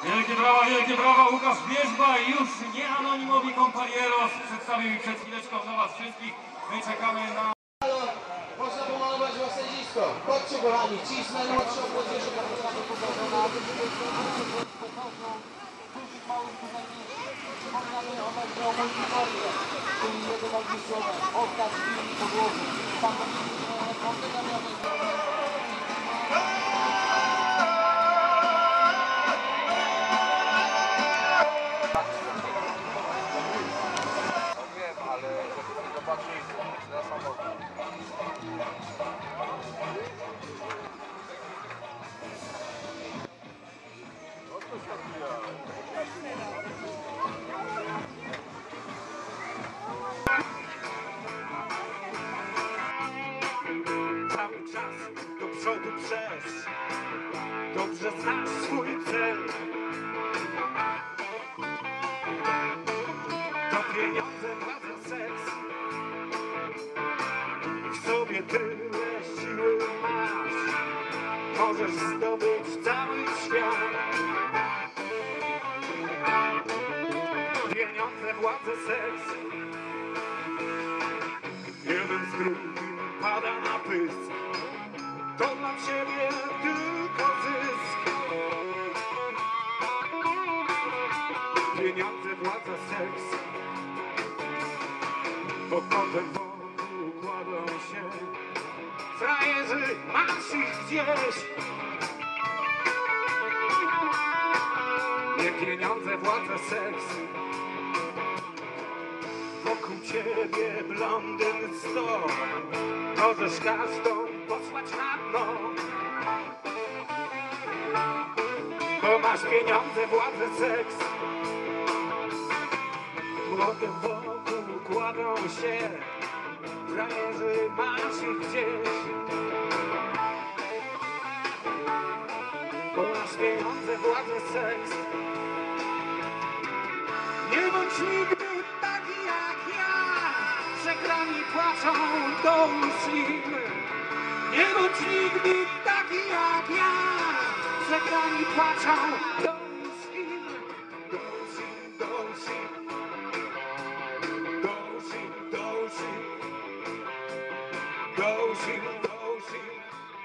Wielkie brawa, Łukasz Wierzba i już nie anonimowi companieros przedstawił mi przed chwileczką dla was wszystkich. My czekamy na... Można pomalować łasędzisko. Chodźcie kochani, ci z najmłodszą młodzieżą naprawdę poproszona. Dużych małych wspominamy o meczu o multitorię, czyli jego najbliższego. Oskar z podłoży. Tam ale żeby zobaczyć na samochód. Cały czas do przodu przez dobrze znasz swój cel. To pieniądze, władza, seks. W sobie tyle siły masz, możesz zdobyć cały świat. Pieniądze, władza, seks. Jeden z drugim pada na pysk. To dla ciebie tylko zysk. Pieniądze, władza, seks. Pod kątem wokół kładą się frajerzy, masz ich gdzieś. Nie pieniądze, władza, seks. Wokół ciebie blondyn 100. Możesz każdą posłać na dno. Bo masz pieniądze, władzę, seks. Kłotem wokół kładą się frajerzy, masz ich gdzieś. Bo masz pieniądze, władzę, seks. Nie bądź nigdy taki jak ja. Przegrani płaczą do uszim. Nie bądź nigdy taki jak ja. Przegrani płaczą do uszim. Do uszim, do uszim. Do uszim, do uszim. Do uszim, do uszim.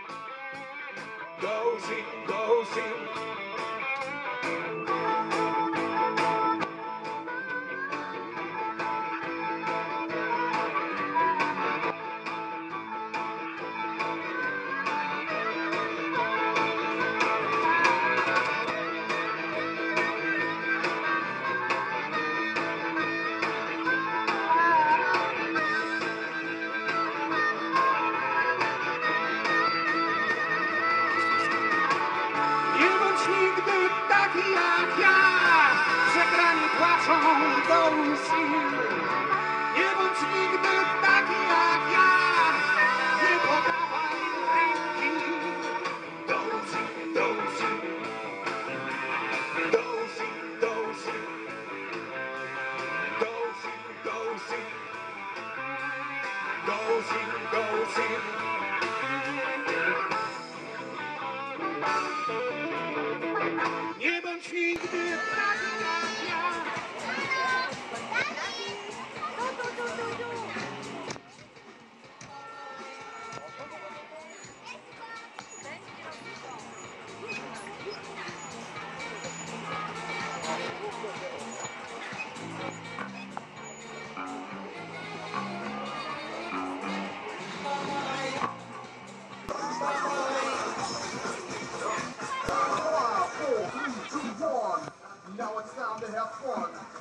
Do uszim, do uszim. Nigdy taki jak ja, przegrani płaczą do łez. Nie bądź nigdy taki jak ja, nie podawaj ręki. Do łez, do łez, do łez, do łez, do łez, do łez, do łez, do łez. Nie bądź nigdy taki jak ja. Now it's time to have fun.